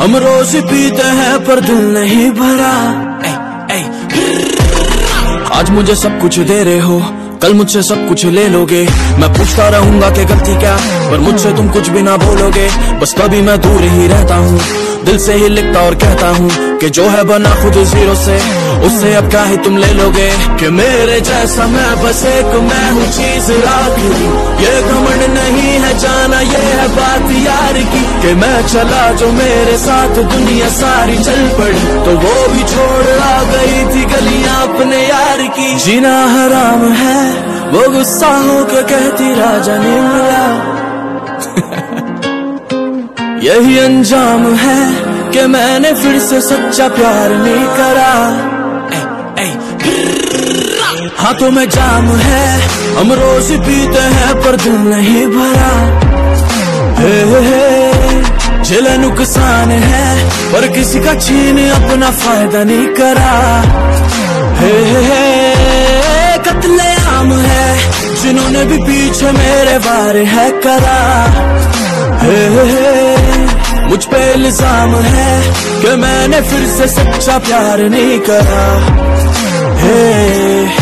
हम रोज पीते हैं पर दिल नहीं भरा। आज मुझे सब कुछ दे रहे हो, कल मुझसे सब कुछ ले लोगे। मैं पूछता रहूंगा कि गलती क्या, पर मुझसे तुम कुछ भी ना बोलोगे। बस कभी मैं दूर ही रहता हूँ, दिल से ही लिखता और कहता हूँ कि जो है बना खुद जीरो से, उससे अब क्या ही तुम ले लोगे। कि मेरे जैसा मैं बस एक मैं हूँ चीज आखिरी, ये घमंड नहीं है जाना, ये है बात यार की। कि मैं चला जो मेरे साथ दुनिया सारी चल पड़ी, तो वो भी छोड़ आ गई थी गलियां अपने यार की। जीना हराम है वो गुस्सा हो के कहती राजा ने मिला। यही अंजाम है कि मैंने फिर से सच्चा प्यार नहीं करा। हाथों में जाम है हम रोज पीते हैं पर दिल नहीं भरा। झेला नुकसान है पर किसी का छीन अपना फायदा नहीं करा। कत्ले आम है जिन्होंने भी पीछे मेरे वार है करा। मुझ पे इल्जाम है कि मैंने फिर से सच्चा प्यार नहीं करा।